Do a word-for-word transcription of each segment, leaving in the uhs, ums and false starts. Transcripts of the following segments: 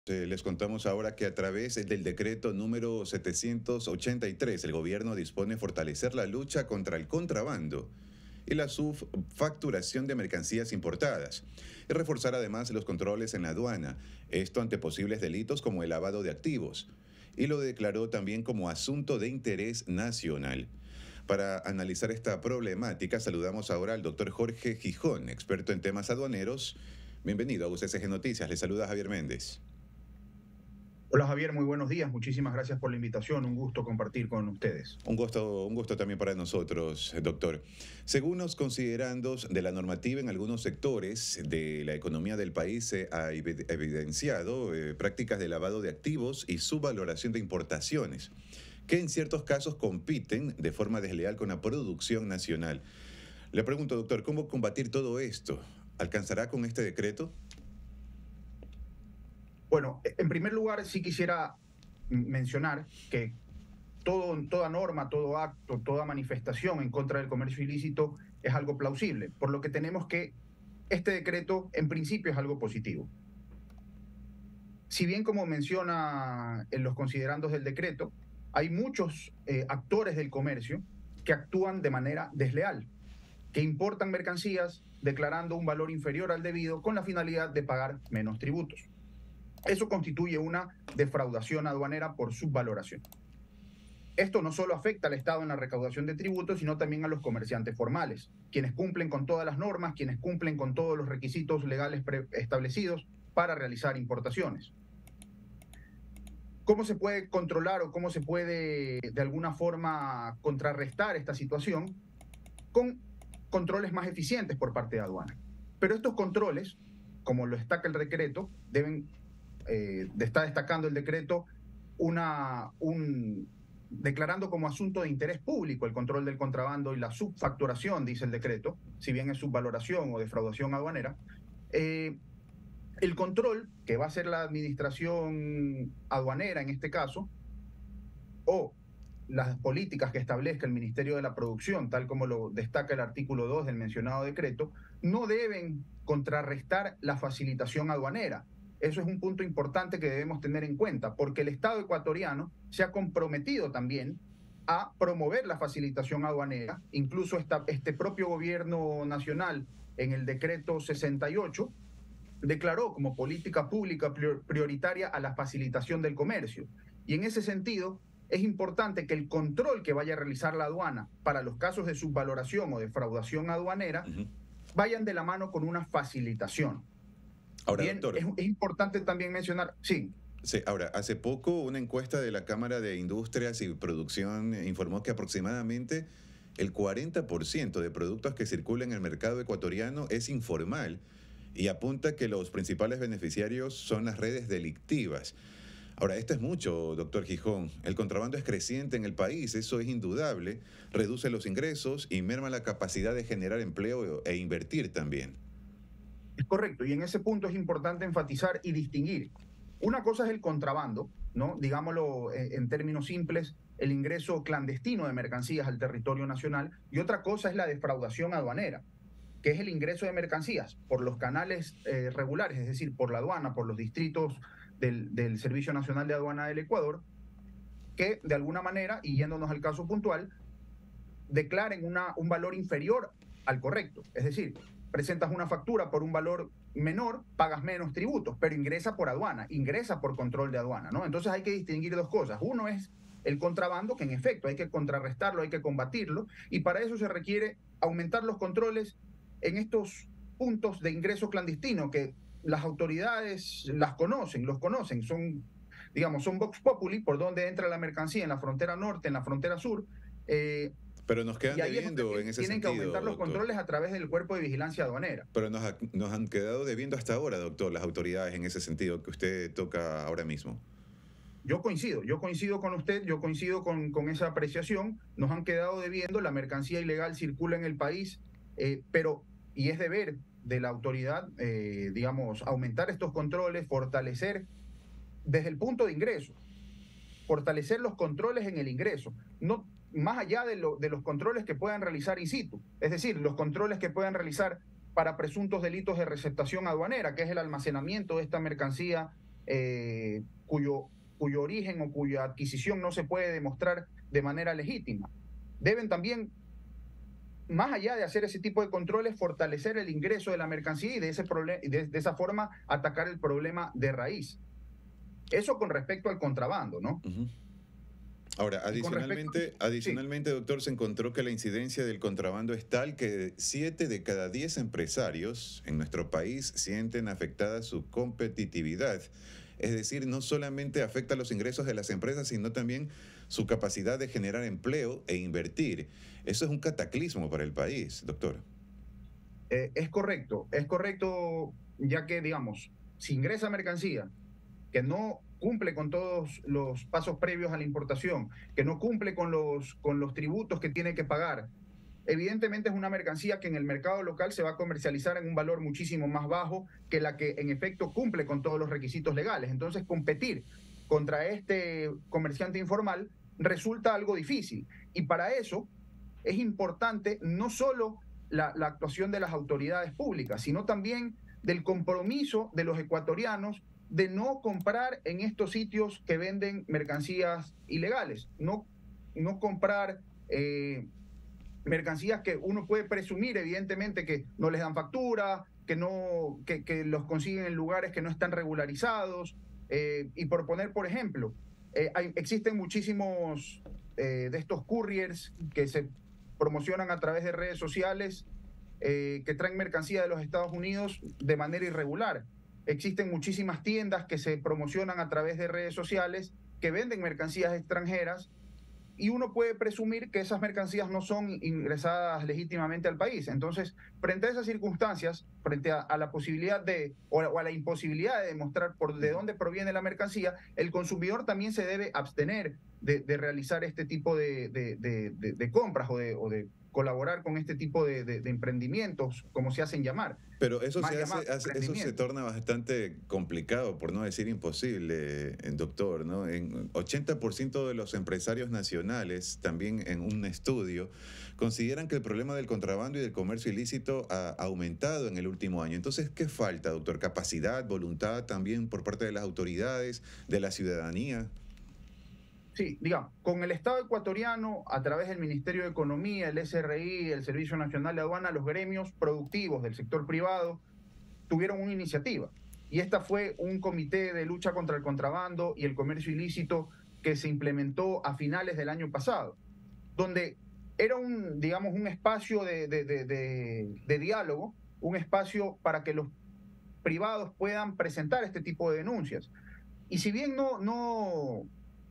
Eh, les contamos ahora que a través del decreto número setecientos ochenta y tres, el gobierno dispone fortalecer la lucha contra el contrabando y la subfacturación de mercancías importadas, y reforzar además los controles en la aduana, esto ante posibles delitos como el lavado de activos, y lo declaró también como asunto de interés nacional. Para analizar esta problemática, saludamos ahora al doctor Jorge Gijón, experto en temas aduaneros. Bienvenido a U C C G Noticias, le saluda Javier Méndez. Hola Javier, muy buenos días. Muchísimas gracias por la invitación. Un gusto compartir con ustedes. Un gusto, un gusto también para nosotros, doctor. Según los considerandos de la normativa en algunos sectores de la economía del país, se ha evidenciado eh, prácticas de lavado de activos y subvaloración de importaciones, que en ciertos casos compiten de forma desleal con la producción nacional. Le pregunto, doctor, ¿cómo combatir todo esto? ¿Alcanzará con este decreto? Bueno, en primer lugar, sí quisiera mencionar que todo, toda norma, todo acto, toda manifestación en contra del comercio ilícito es algo plausible, por lo que tenemos que este decreto en principio es algo positivo. Si bien, como menciona en los considerandos del decreto, hay muchos eh, actores del comercio que actúan de manera desleal, que importan mercancías declarando un valor inferior al debido con la finalidad de pagar menos tributos. Eso constituye una defraudación aduanera por subvaloración. Esto no solo afecta al Estado en la recaudación de tributos, sino también a los comerciantes formales, quienes cumplen con todas las normas, quienes cumplen con todos los requisitos legales establecidos para realizar importaciones. ¿Cómo se puede controlar o cómo se puede de alguna forma contrarrestar esta situación? Con controles más eficientes por parte de aduana. Pero estos controles, como lo destaca el decreto, deben Eh, está destacando el decreto una, un, declarando como asunto de interés público el control del contrabando y la subfacturación, dice el decreto, si bien es subvaloración o defraudación aduanera. Eh, el control que va a hacer la administración aduanera en este caso, o las políticas que establezca el Ministerio de la Producción, tal como lo destaca el artículo dos del mencionado decreto, no deben contrarrestar la facilitación aduanera. Eso es un punto importante que debemos tener en cuenta, porque el Estado ecuatoriano se ha comprometido también a promover la facilitación aduanera. Incluso esta, este propio gobierno nacional, en el decreto sesenta y ocho, declaró como política pública prioritaria a la facilitación del comercio. Y en ese sentido, es importante que el control que vaya a realizar la aduana para los casos de subvaloración o defraudación aduanera uh-huh. vayan de la mano con una facilitación. Ahora, Bien, doctor, es, es importante también mencionar, sí. Sí, ahora, hace poco una encuesta de la Cámara de Industrias y Producción informó que aproximadamente el cuarenta por ciento de productos que circulan en el mercado ecuatoriano es informal y apunta que los principales beneficiarios son las redes delictivas. Ahora, esto es mucho, doctor Gijón. El contrabando es creciente en el país, eso es indudable, reduce los ingresos y merma la capacidad de generar empleo e invertir también. Es correcto, y en ese punto es importante enfatizar y distinguir. Una cosa es el contrabando, ¿no? Digámoslo en términos simples, el ingreso clandestino de mercancías al territorio nacional, y otra cosa es la defraudación aduanera, que es el ingreso de mercancías por los canales eh, regulares, es decir, por la aduana, por los distritos del, del Servicio Nacional de Aduana del Ecuador, que de alguna manera, y yéndonos al caso puntual, declaren una, un valor inferior al correcto. Es decir, presentas una factura por un valor menor, pagas menos tributos, pero ingresa por aduana, ingresa por control de aduana, ¿no? Entonces hay que distinguir dos cosas. Uno es el contrabando, que en efecto hay que contrarrestarlo, hay que combatirlo, y para eso se requiere aumentar los controles en estos puntos de ingreso clandestino que las autoridades las conocen, los conocen, son, digamos, son vox populi, por donde entra la mercancía en la frontera norte, en la frontera sur. Eh, Pero nos quedan y ahí debiendo es en ese tienen sentido, que aumentar los doctor. controles a través del Cuerpo de Vigilancia Aduanera. Pero nos, ha, nos han quedado debiendo hasta ahora, doctor, las autoridades en ese sentido que usted toca ahora mismo. Yo coincido, yo coincido con usted, yo coincido con, con esa apreciación. Nos han quedado debiendo, la mercancía ilegal circula en el país, eh, pero, y es deber de la autoridad, eh, digamos, aumentar estos controles, fortalecer desde el punto de ingreso, fortalecer los controles en el ingreso, no más allá de, lo, de los controles que puedan realizar in situ, es decir, los controles que puedan realizar para presuntos delitos de receptación aduanera, que es el almacenamiento de esta mercancía eh, cuyo, cuyo origen o cuya adquisición no se puede demostrar de manera legítima. Deben también, más allá de hacer ese tipo de controles, fortalecer el ingreso de la mercancía y de, ese de, de esa forma atacar el problema de raíz. Eso con respecto al contrabando, ¿no? Uh-huh. Ahora, adicionalmente, respecto, adicionalmente sí. doctor, se encontró que la incidencia del contrabando es tal que siete de cada diez empresarios en nuestro país sienten afectada su competitividad. Es decir, no solamente afecta los ingresos de las empresas, sino también su capacidad de generar empleo e invertir. Eso es un cataclismo para el país, doctor. Eh, es correcto, es correcto, ya que, digamos, si ingresa mercancía que no cumple con todos los pasos previos a la importación, que no cumple con los, con los tributos que tiene que pagar, evidentemente es una mercancía que en el mercado local se va a comercializar en un valor muchísimo más bajo que la que en efecto cumple con todos los requisitos legales. Entonces, competir contra este comerciante informal resulta algo difícil. Y para eso es importante no solo la, la actuación de las autoridades públicas, sino también del compromiso de los ecuatorianos de no comprar en estos sitios que venden mercancías ilegales, no, no comprar eh, mercancías que uno puede presumir evidentemente que no les dan factura, que, no, que, que los consiguen en lugares que no están regularizados. Eh, y por poner, por ejemplo, eh, hay, existen muchísimos eh, de estos couriers que se promocionan a través de redes sociales eh, que traen mercancía de los Estados Unidos de manera irregular. Existen muchísimas tiendas que se promocionan a través de redes sociales que venden mercancías extranjeras y uno puede presumir que esas mercancías no son ingresadas legítimamente al país. Entonces, frente a esas circunstancias, frente a, a la posibilidad de, o a, o a la imposibilidad de demostrar por de dónde proviene la mercancía, el consumidor también se debe abstener de, de realizar este tipo de, de, de, de, de compras o de, o de colaborar con este tipo de, de, de emprendimientos, como se hacen llamar. Pero eso se, hace, hace, eso se torna bastante complicado, por no decir imposible, doctor, ¿no? En ochenta por ciento de los empresarios nacionales, también en un estudio, consideran que el problema del contrabando y del comercio ilícito ha aumentado en el último año. Entonces, ¿qué falta, doctor? ¿Capacidad, voluntad también por parte de las autoridades, de la ciudadanía? Sí, digamos, con el Estado ecuatoriano, a través del Ministerio de Economía, el S R I, el Servicio Nacional de Aduana, los gremios productivos del sector privado tuvieron una iniciativa. Y esta fue un comité de lucha contra el contrabando y el comercio ilícito que se implementó a finales del año pasado, donde era un, digamos, un espacio de, de, de, de, de diálogo, un espacio para que los privados puedan presentar este tipo de denuncias. Y si bien no... no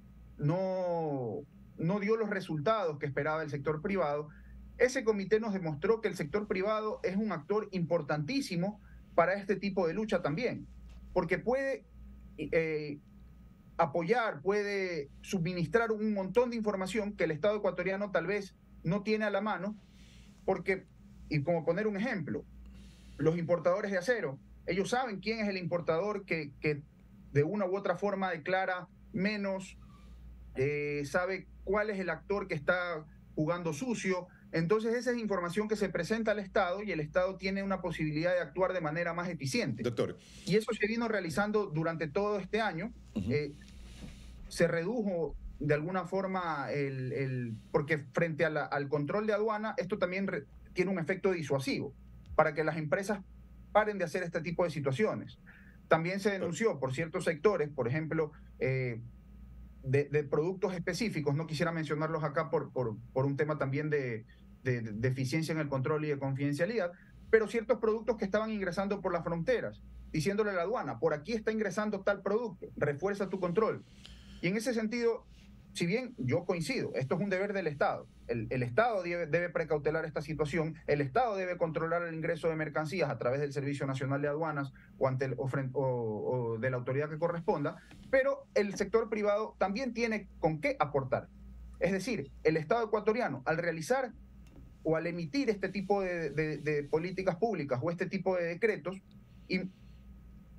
No, no dio los resultados que esperaba el sector privado, ese comité nos demostró que el sector privado es un actor importantísimo para este tipo de lucha también, porque puede eh, apoyar, puede suministrar un montón de información que el Estado ecuatoriano tal vez no tiene a la mano, porque, y como poner un ejemplo, los importadores de acero, ellos saben quién es el importador que, que de una u otra forma declara menos, Eh, sabe cuál es el actor que está jugando sucio. Entonces esa es información que se presenta al Estado y el Estado tiene una posibilidad de actuar de manera más eficiente. Doctor. Y eso se vino realizando durante todo este año. Uh-huh. eh, se redujo de alguna forma, el, el, porque frente a la, al control de aduana, esto también re, tiene un efecto disuasivo para que las empresas paren de hacer este tipo de situaciones. También se denunció por ciertos sectores, por ejemplo, eh, De, de productos específicos, no quisiera mencionarlos acá por, por, por un tema también de, de, de eficiencia en el control y de confidencialidad, pero ciertos productos que estaban ingresando por las fronteras, diciéndole a la aduana, por aquí está ingresando tal producto, refuerza tu control. Y en ese sentido, si bien yo coincido, esto es un deber del Estado, el, el Estado debe, debe precautelar esta situación, el Estado debe controlar el ingreso de mercancías a través del Servicio Nacional de Aduanas o, ante el, o, o, o de la autoridad que corresponda, pero el sector privado también tiene con qué aportar. Es decir, el Estado ecuatoriano, al realizar o al emitir este tipo de, de, de políticas públicas o este tipo de decretos, y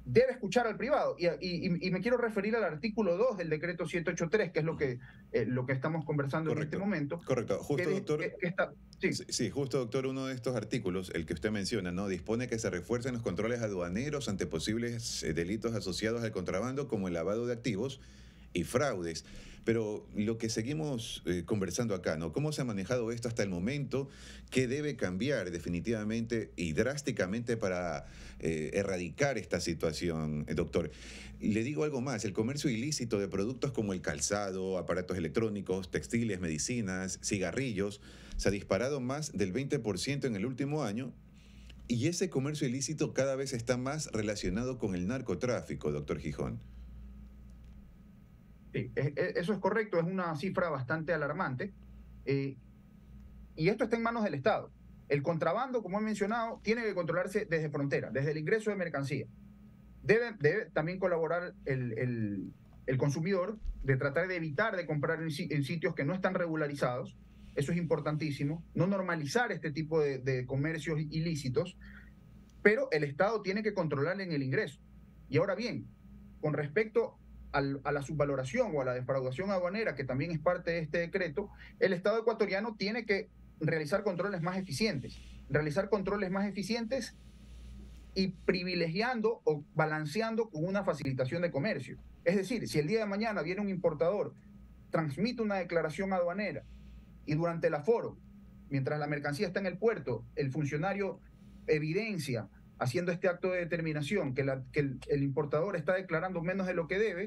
debe escuchar al privado. Y, y, y me quiero referir al artículo dos del decreto setecientos ochenta y tres, que es lo que, eh, lo que estamos conversando Correcto, en este momento. correcto. Justo, que, doctor, que, que está, sí. sí, justo, doctor, uno de estos artículos, el que usted menciona, ¿no? Dispone que se refuercen los controles aduaneros ante posibles eh, delitos asociados al contrabando, como el lavado de activos y fraudes. Pero lo que seguimos eh, conversando acá, ¿no? ¿Cómo se ha manejado esto hasta el momento? ¿Qué debe cambiar definitivamente y drásticamente para eh, erradicar esta situación, eh, doctor? Le digo algo más, el comercio ilícito de productos como el calzado, aparatos electrónicos, textiles, medicinas, cigarrillos, se ha disparado más del veinte por ciento en el último año, y ese comercio ilícito cada vez está más relacionado con el narcotráfico, doctor Gijón. Sí, eso es correcto, es una cifra bastante alarmante. Eh, y esto está en manos del Estado. El contrabando, como he mencionado, tiene que controlarse desde frontera, desde el ingreso de mercancía. Debe, debe también colaborar el, el, el consumidor de tratar de evitar de comprar en, en sitios que no están regularizados. Eso es importantísimo. No normalizar este tipo de, de comercios ilícitos, pero el Estado tiene que controlar en el ingreso. Y ahora bien, con respecto Al, a la subvaloración o a la defraudación aduanera, que también es parte de este decreto, el Estado ecuatoriano tiene que realizar controles más eficientes, realizar controles más eficientes y privilegiando o balanceando con una facilitación de comercio. Es decir, si el día de mañana viene un importador, transmite una declaración aduanera y durante el aforo, mientras la mercancía está en el puerto, el funcionario evidencia haciendo este acto de determinación, que, la, que el, el importador está declarando menos de lo que debe,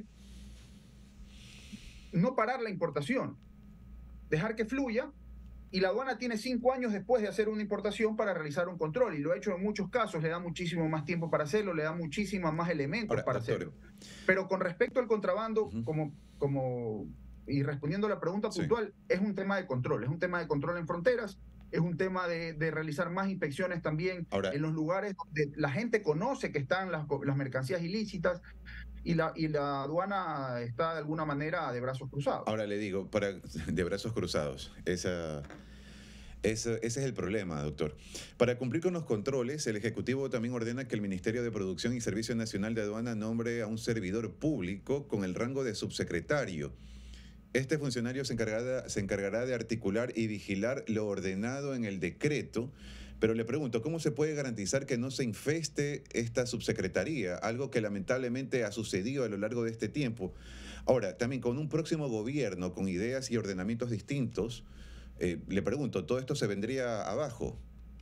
no parar la importación, dejar que fluya, y la aduana tiene cinco años después de hacer una importación para realizar un control, y lo ha hecho en muchos casos, le da muchísimo más tiempo para hacerlo, le da muchísimos más elementos Ahora, para doctor, hacerlo. Pero con respecto al contrabando, uh-huh. como, como, y respondiendo a la pregunta puntual, sí. es un tema de control, es un tema de control en fronteras, es un tema de, de realizar más inspecciones también Ahora, en los lugares donde la gente conoce que están las, las mercancías ilícitas y la, y la aduana está de alguna manera de brazos cruzados. Ahora le digo, para, de brazos cruzados, esa, esa, ese es el problema, doctor. Para cumplir con los controles, el Ejecutivo también ordena que el Ministerio de Producción y Servicio Nacional de Aduana nombre a un servidor público con el rango de subsecretario. Este funcionario se encargará, se encargará de articular y vigilar lo ordenado en el decreto, pero le pregunto, ¿cómo se puede garantizar que no se infeste esta subsecretaría? Algo que lamentablemente ha sucedido a lo largo de este tiempo. Ahora, también con un próximo gobierno, con ideas y ordenamientos distintos, eh, le pregunto, ¿todo esto se vendría abajo?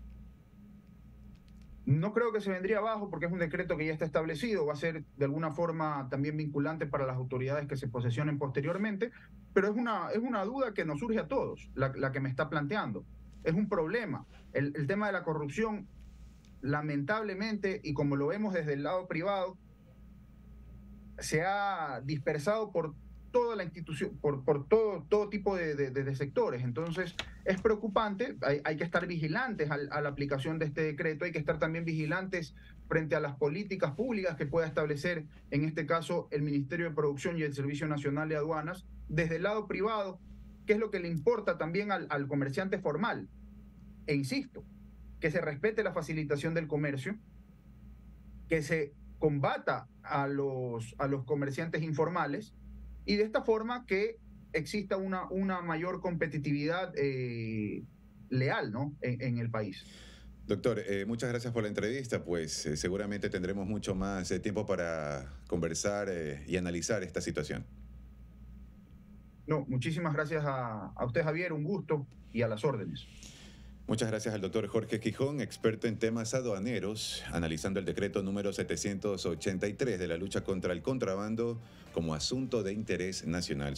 No creo que se vendría abajo porque es un decreto que ya está establecido, va a ser de alguna forma también vinculante para las autoridades que se posesionen posteriormente, pero es una, es una duda que nos surge a todos, la, la que me está planteando. Es un problema. El, el tema de la corrupción, lamentablemente, y como lo vemos desde el lado privado, se ha dispersado por toda la institución, por, por todo, todo tipo de, de, de sectores. Entonces, es preocupante, hay, hay que estar vigilantes a, a la aplicación de este decreto, hay que estar también vigilantes frente a las políticas públicas que pueda establecer, en este caso, el Ministerio de Producción y el Servicio Nacional de Aduanas, desde el lado privado, que es lo que le importa también al, al comerciante formal. E insisto, que se respete la facilitación del comercio, que se combata a los, a los comerciantes informales, y de esta forma que exista una, una mayor competitividad eh, leal, ¿no? en, en el país. Doctor, eh, muchas gracias por la entrevista, pues eh, seguramente tendremos mucho más eh, tiempo para conversar eh, y analizar esta situación. No, muchísimas gracias a, a usted, Javier, un gusto y a las órdenes. Muchas gracias al doctor Jorge Gijón, experto en temas aduaneros, analizando el decreto número setecientos ochenta y tres de la lucha contra el contrabando como asunto de interés nacional.